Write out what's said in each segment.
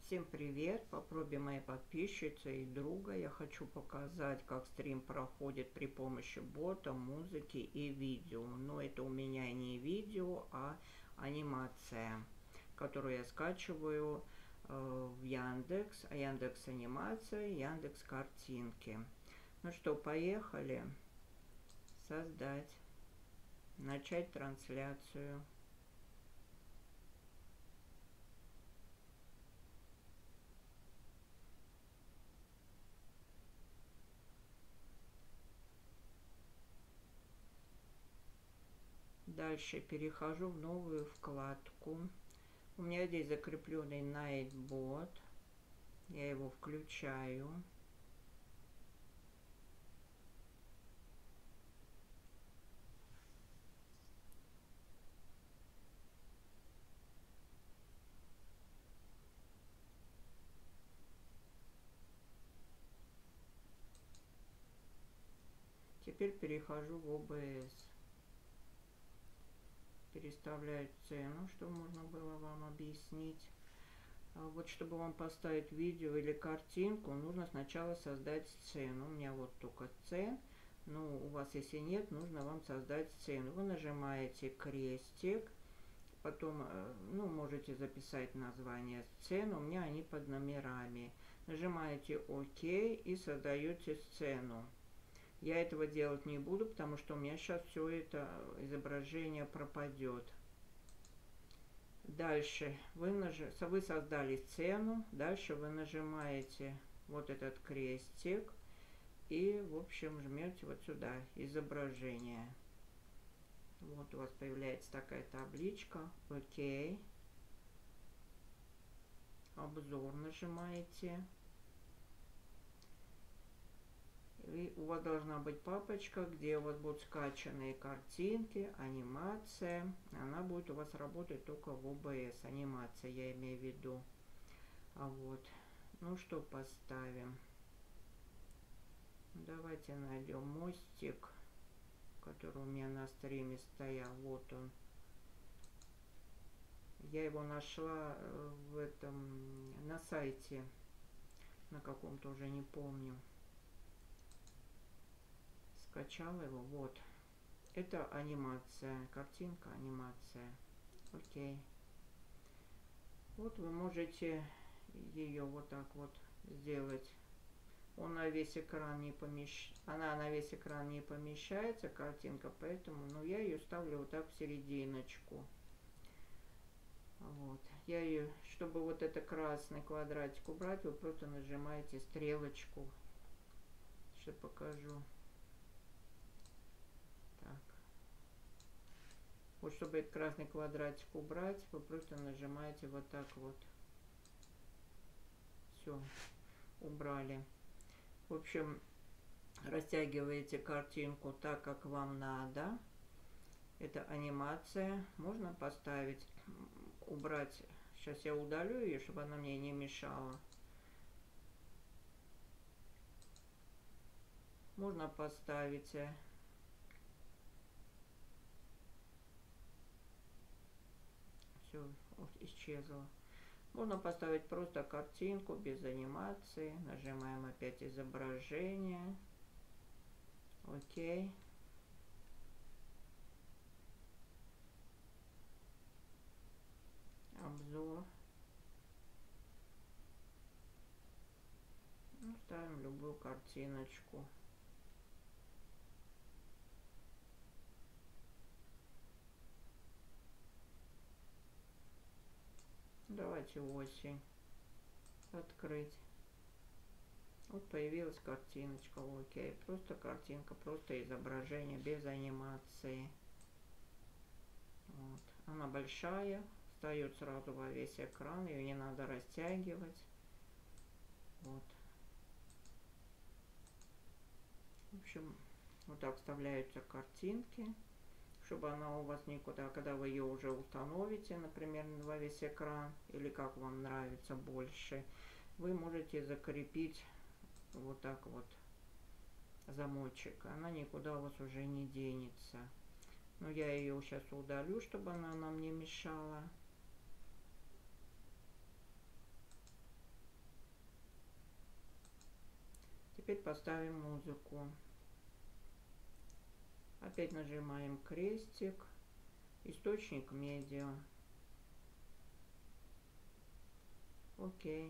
Всем привет! По просьбе моей подписчицы и друга я хочу показать, как стрим проходит при помощи бота, музыки и видео. Но это у меня не видео, а анимация, которую я скачиваю в Яндекс, Яндекс Анимация, Яндекс Картинки. Ну что, поехали. Создать. Начать трансляцию. Дальше перехожу в новую вкладку. У меня здесь закрепленный Nightbot. Я его включаю. Теперь перехожу в OBS. Переставляю цену, что можно было вам объяснить. Вот чтобы вам поставить видео или картинку, нужно сначала создать сцену. У меня вот только сцен. Ну, у вас если нет, нужно вам создать сцену. Вы нажимаете крестик. Потом, ну, можете записать название сцены. У меня они под номерами. Нажимаете ОК и создаете сцену. Я этого делать не буду, потому что у меня сейчас все это изображение пропадет. Дальше вы создали сцену. Дальше вы нажимаете вот этот крестик. И, в общем, жмете вот сюда изображение. Вот у вас появляется такая табличка. Окей. Обзор нажимаете. И у вас должна быть папочка, где у вас будут скачанные картинки, анимация. Она будет у вас работать только в OBS. Анимация, я имею в виду. Вот. Ну что поставим? Давайте найдем мостик, который у меня на стриме стоял. Вот он. Я его нашла в этом, на сайте, на каком-то уже не помню. Скачала его, вот. Это анимация, картинка, анимация. Окей. Вот вы можете ее вот так вот сделать. Он на весь экран не Она на весь экран не помещается, картинка, поэтому, ну, я ее ставлю вот так в серединочку. Вот. Я ее, чтобы вот это красный квадратик убрать, вы просто нажимаете стрелочку. Сейчас покажу. Так. Вот чтобы этот красный квадратик убрать, вы просто нажимаете вот так вот. Все, убрали. В общем, растягиваете картинку так, как вам надо. Это анимация. Можно поставить, убрать. Сейчас я удалю ее, чтобы она мне не мешала. Можно поставить. Все, исчезло. Можно поставить просто картинку без анимации. Нажимаем опять изображение. Окей. Обзор. Ну, ставим любую картиночку. Давайте осень. Открыть. Вот появилась картиночка. Окей. Просто картинка, просто изображение без анимации. Вот. Она большая. Встает сразу во весь экран. Ее не надо растягивать. Вот. В общем, вот так вставляются картинки, чтобы она у вас никуда, когда вы ее уже установите, например, во весь экран, или как вам нравится больше, вы можете закрепить вот так вот замочек. Она никуда у вас уже не денется. Но я ее сейчас удалю, чтобы она нам не мешала. теперь поставим музыку. Опять нажимаем крестик, источник медиа. Окей.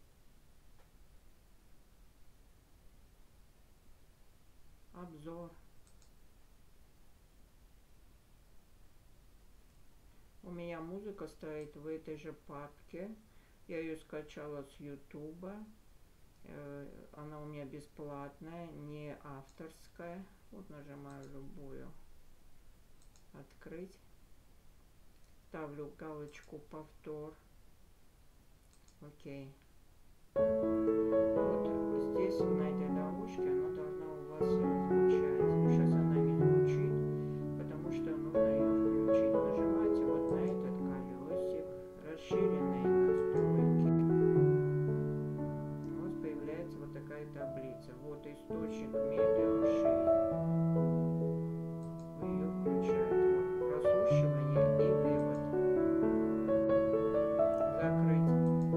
Обзор. У меня музыка стоит в этой же папке. Я ее скачала с YouTube. Она у меня бесплатная, не авторская. Вот нажимаю любую. Открыть. Ставлю галочку повтор. Окей. Вот здесь на этой дорожке она должна у вас звучать. Но сейчас она не звучит, потому что нужно ее включить. Нажимаете вот на этот колесик, расширенные настройки. У вас появляется вот такая таблица. Вот источник медиа 6. Вы ее включаете. Вот прослушивание и вывод. Закрыть.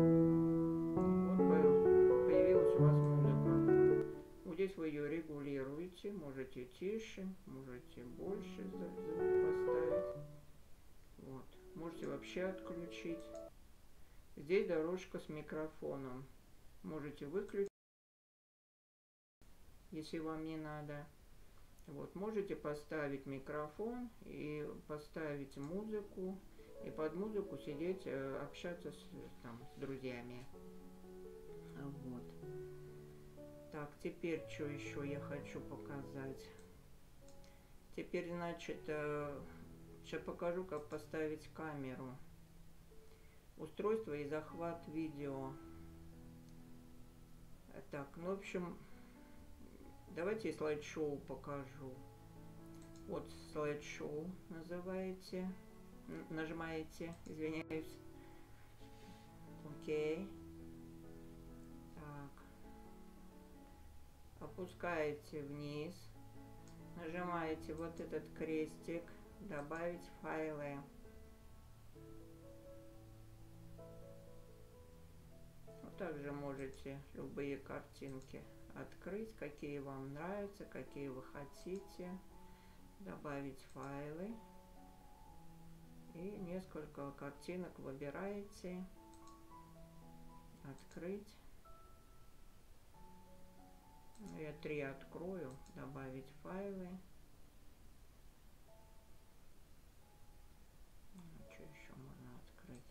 Вот появилась у вас музыка. Вот здесь вы ее регулируете. Можете тише, можете больше звук поставить. Вот. Можете вообще отключить. Здесь дорожка с микрофоном. Можете выключить, если вам не надо. Вот. Можете поставить микрофон и поставить музыку. И под музыку сидеть, общаться с друзьями. Вот. Так, теперь что еще я хочу показать. Теперь, значит, сейчас покажу, как поставить камеру. Устройство и захват видео. Так, ну, в общем, давайте слайд-шоу покажу. Вот слайд-шоу нажимаете, извиняюсь. Окей. Так. Опускаете вниз. Нажимаете вот этот крестик. Добавить файлы. Вот также можете любые картинки открыть, какие вам нравятся, какие вы хотите. Добавить файлы. И несколько картинок выбираете. Открыть. Я 3 открою. Добавить файлы. Что еще можно открыть?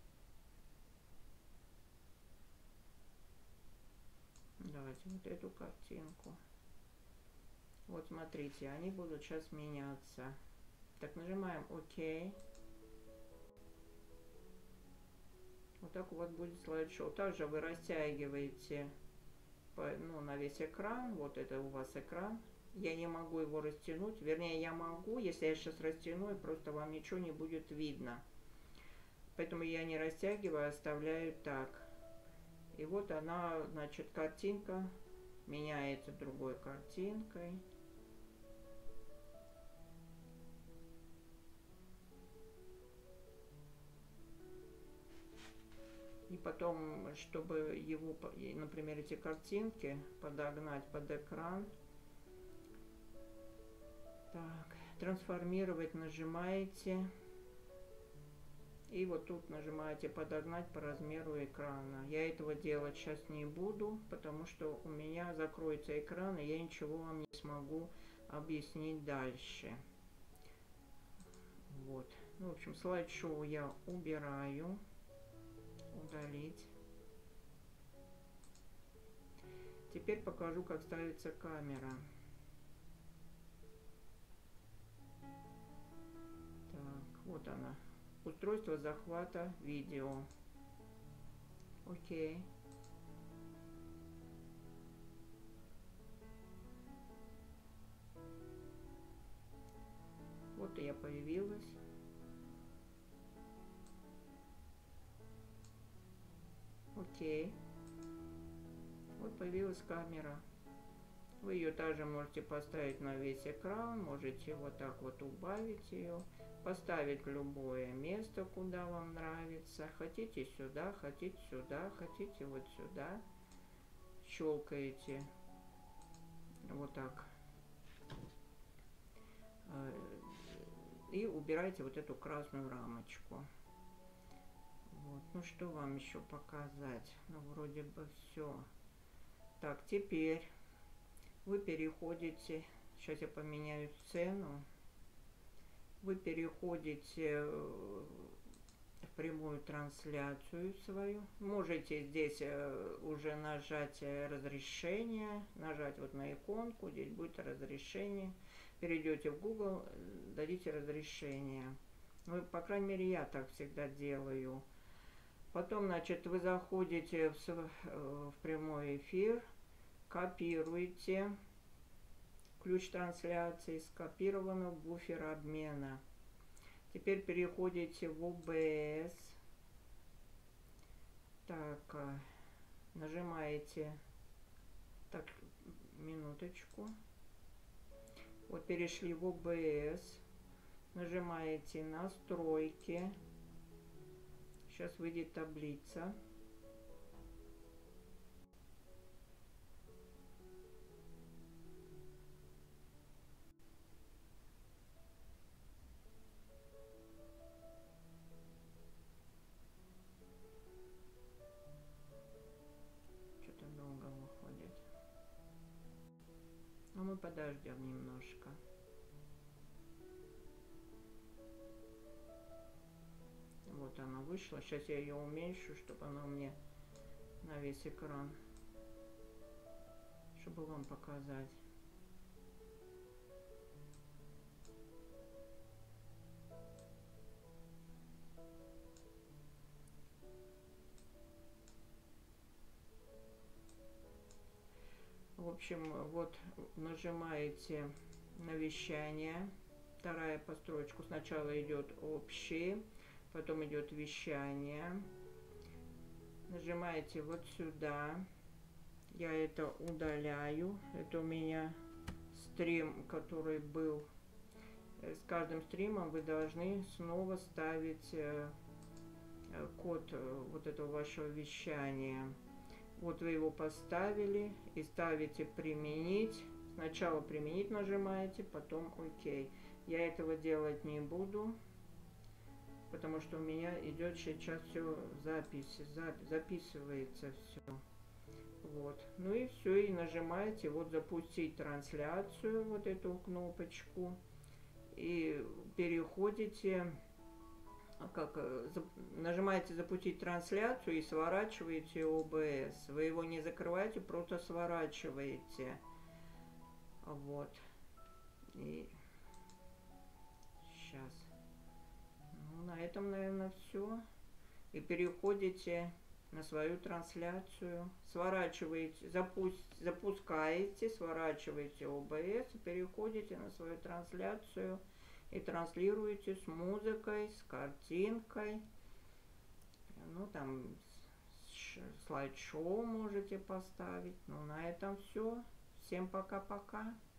Давайте вот эту картинку. Вот смотрите, они будут сейчас меняться. Так, нажимаем ОК. Вот так у вас будет слайд-шоу. Также вы растягиваете на весь экран. Вот это у вас экран. Я не могу его растянуть. Вернее, я могу, если я сейчас растяну, и просто вам ничего не будет видно. Поэтому я не растягиваю, оставляю так. И вот она, значит, картинка меняется другой картинкой. И потом, чтобы его, например, эти картинки подогнать под экран, так, трансформировать нажимаете. И вот тут нажимаете подогнать по размеру экрана. Я этого делать сейчас не буду, потому что у меня закроется экран, и я ничего вам не смогу объяснить дальше. Вот. Ну, в общем, слайд-шоу я убираю. Удалить. Теперь покажу, как ставится камера. Так, вот она. Устройство захвата видео. Окей. Вот и я появилась. Окей. Вот появилась камера. Вы ее также можете поставить на весь экран. Можете вот так вот убавить ее. Поставить в любое место, куда вам нравится. Хотите сюда, хотите сюда, хотите вот сюда. Щелкаете Вот так. И убирайте вот эту красную рамочку. Вот. Ну что вам еще показать? Ну вроде бы все. Так, теперь вы переходите, сейчас я поменяю сцену, вы переходите в прямую трансляцию свою. Можете здесь уже нажать разрешение, нажать вот на иконку, здесь будет разрешение. Перейдете в Google, дадите разрешение. Ну, по крайней мере, я так всегда делаю. Потом, значит, вы заходите в прямой эфир, копируете ключ трансляции, скопировано в буфер обмена. Теперь переходите в OBS. Так, нажимаете, так, минуточку. Вот перешли в OBS, нажимаете настройки. Сейчас выйдет таблица. Что-то долго выходит. Но мы подождем немножко. Вот она вышла. Сейчас я ее уменьшу, чтобы она мне на весь экран, чтобы вам показать. В общем, вот нажимаете на вещание. Вторая построчка. Сначала идет общий, потом идет вещание. Нажимаете вот сюда. Я это удаляю. Это у меня стрим, который был. С каждым стримом вы должны снова ставить код вот этого вашего вещания. Вот вы его поставили и ставите применить. Сначала применить нажимаете, потом ОК. Я этого делать не буду, потому что у меня идет сейчас все запись, записывается все. Вот. Ну и все, и нажимаете вот запустить трансляцию, вот эту кнопочку, и переходите, нажимаете запустить трансляцию и сворачиваете OBS. Вы его не закрываете, просто сворачиваете. Вот. И сейчас. Ну, на этом, наверное, все. И переходите на свою трансляцию. Сворачиваете, запускаете, сворачиваете OBS и переходите на свою трансляцию. И транслируете с музыкой, с картинкой. Ну, там слайд-шоу можете поставить. Ну, на этом все. Всем пока-пока.